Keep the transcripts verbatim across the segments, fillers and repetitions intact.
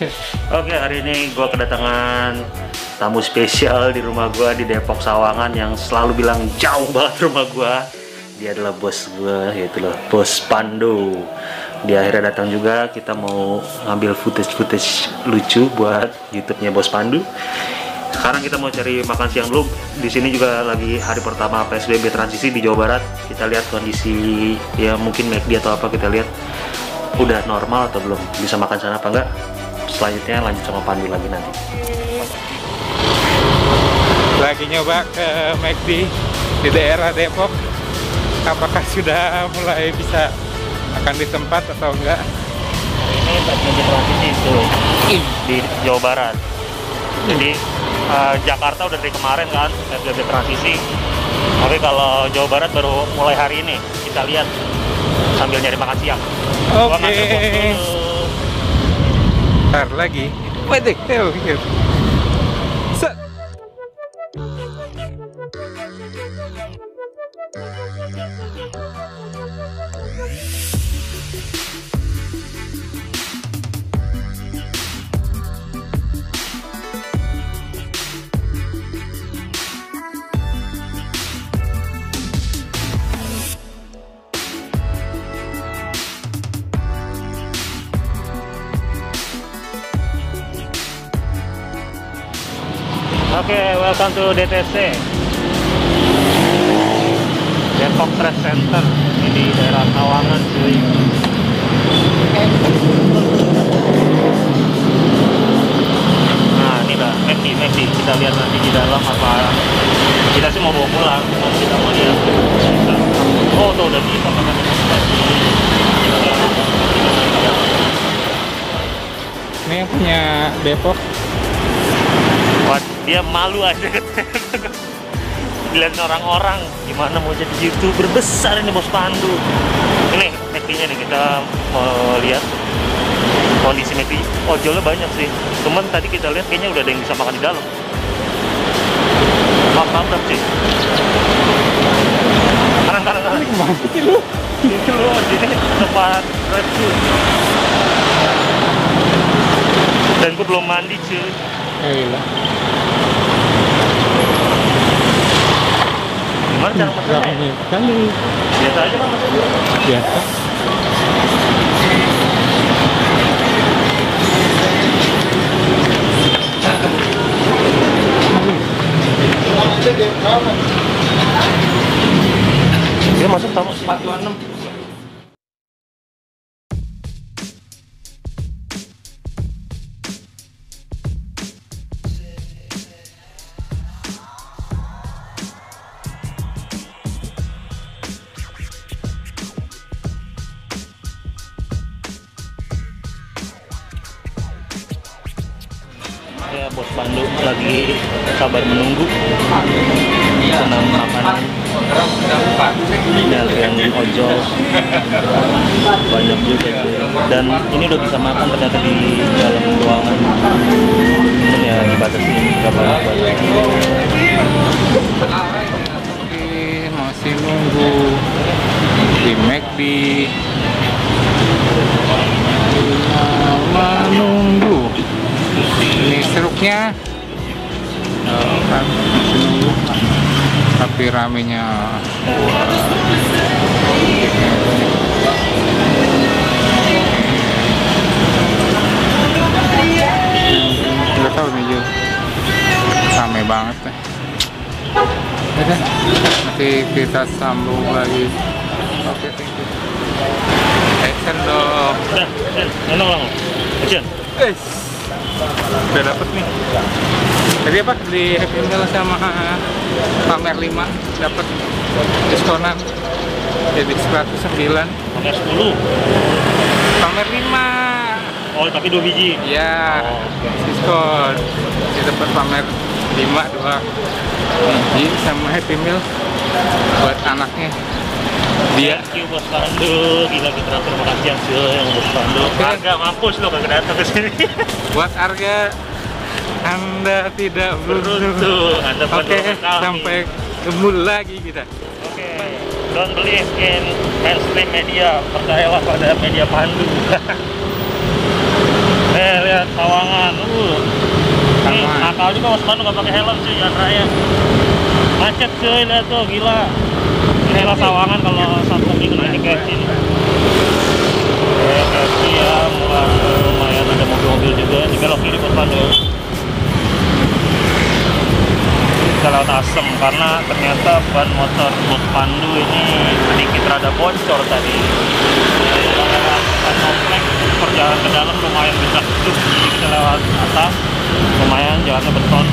Oke, hari ini gue kedatangan tamu spesial di rumah gue di Depok Sawangan yang selalu bilang jauh banget rumah gue. Dia adalah bos gue, yaitu lah Bos Pandu. Dia akhirnya datang juga. Kita mau ngambil footage-footage lucu buat YouTube-nya Bos Pandu. Sekarang kita mau cari makan siang dulu. Di sini juga lagi hari pertama P S B B transisi di Jawa Barat. Kita lihat kondisi, ya mungkin McD atau apa, kita lihat udah normal atau belum, bisa makan sana apa enggak. Selanjutnya lanjut sama Pandu lagi nanti. Lagi nyoba ke McD di daerah Depok. Apakah sudah mulai bisa makan di tempat atau enggak? Ini P S B B transisi itu di Jawa Barat. Jadi uh, Jakarta udah dari kemarin kan P S B B transisi. Tapi kalau Jawa Barat baru mulai hari ini. Kita lihat sambil nyari makan siang. Oke. Okay. Ntar lagi. Waduh, ya, set. Oke, okay, welcome to D T C Depok Trade Center. Ini di daerah Sawangan cuy. Nah ini dah McD, McD. Kita lihat nanti di dalam apa. Kita sih mau bawa pulang, mau kita mau lihat. Oh tuh udah bisa makan. Ini yang punya Depok. Wah, dia malu aja dilihat orang-orang. Gimana mau jadi YouTuber besar ini Bos Pandu. Ini McD-nya nih, kita mau lihat kondisi McD. Ojolnya banyak sih, cuman tadi kita lihat kayaknya udah ada yang bisa makan di dalam. Maaf, maaf sih. Kanan, kanan, kanan. Kemana sih lu? Ini lu, ini tempat red food. Dan gue belum mandi cuy. Gila. Gimana cara makannya? Kali. Biasa aja kan maksudnya? Biasa. Dia masuk tamu empat puluh enam. Ya, Bos Pandu lagi sabar menunggu senang makan. Ada yang ojol banyak juga dan ini udah bisa makan ternyata di dalam ruangan. Cuman ya dibatasi berapa banyak. Masih nunggu di McD. Menunggu. Ini seruknya, oh, kan tapi ramenya nggak tahu nih Jo, rame banget deh. Oke, nanti kita sambung lagi. Oke, thank you. Action dong. Udah, enak lah. Action. Eh. Udah dapet nih. Tadi apa? Beli Happy Meal sama Pamer lima dapet diskonan jadi seratus sembilan. Pamer sepuluh. Pamer lima. Oh, tapi dua biji. Iya. Oh, okay. Diskon. Jadi dapet Pamer lima dua biji sama Happy Meal buat anaknya. Dia. Thank you Bos Pandu. Gila, kita terima kasih yang sih yang Bos Pandu. Okay. Harga mampus lo kagak datang ke sini. Buat harga Anda tidak beruntung. Anda Oke, okay, sampai ketemu lagi kita. Oke. Okay. Don't believe in mainstream media. Percayalah pada media Pandu. Eh, lihat Buset, Sawangan. Uh. Ini Sama. nakal juga Mas Pandu nggak pakai helm sih, jalan raya. Macet cuy, lihat tuh, gila. Inilah Sawangan kalau satu minggu naik kayak sini. Kayak sih ya, mulai lumayan ada mobil-mobil juga. Ini belok kiri Mas Pandu. Kita lewat Asem karena ternyata ban motor Bos Pandu ini sedikit rada bocor tadi. Kita lewat komplek, perjalanan ke dalam lumayan bisa duduk. Jadi kita lewat atas, lumayan jalannya beton.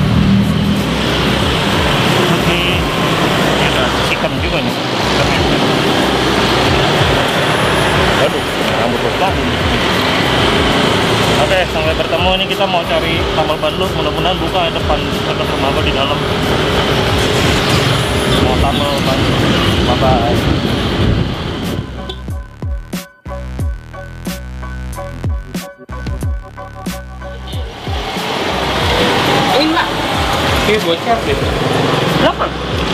Oke, ini ada sikam juga nih. Waduh, rambut Bos Pandu. Oke, sampai bertemu. Ini kita mau cari tambal ban lu, mudah-mudahan buka ya depan dekat rumah gua di dalam. Mau tambal ban. Bye bye. Eh enggak. Ini bocor deh. Berapa?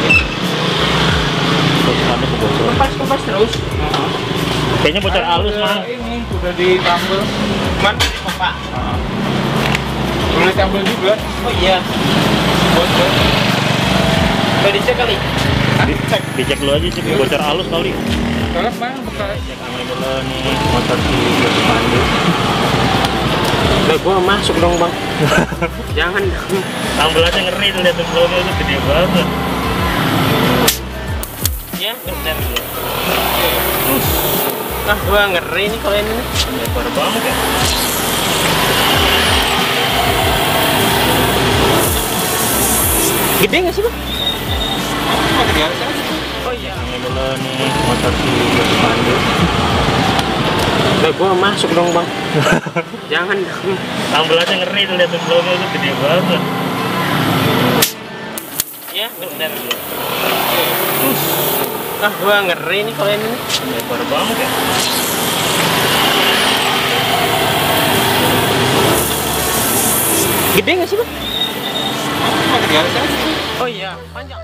Bos Pandu kebocor. Kepas-kepas terus. Kayaknya bocor halus, Udah Mang. Ini udah ditambal. Mana di Pak? Udah ditambal juga. Oh iya. Bocor. Udah dicek kali. Dicek, dicek lu aja, cek bocor halus kali. Soalnya bang bekas. Cek sama dulu nih motor si Bos Pandu. Nah, gua masuk dong, Bang. Jangan dong. Tambal aja ngeri tuh, lihat tuh blownya itu gede banget. Ya, benar. Ah, gua ngeri nih kalau ini. Lebar banget ya. Gede nggak sih, Bang? Pakai biasa aja. Oh iya. Ini dulu nih motor si Bos Pandu. Nah, gua masuk dong, Bang. Jangan dong. Tambal aja ngeri tuh, lihat tuh blownya itu gede banget. Ya, benar. Ah, gua ngeri nih kalau ini. Lebar banget ya. Gede nggak sih, Bang? Pakai biasa aja. Oh iya, panjang.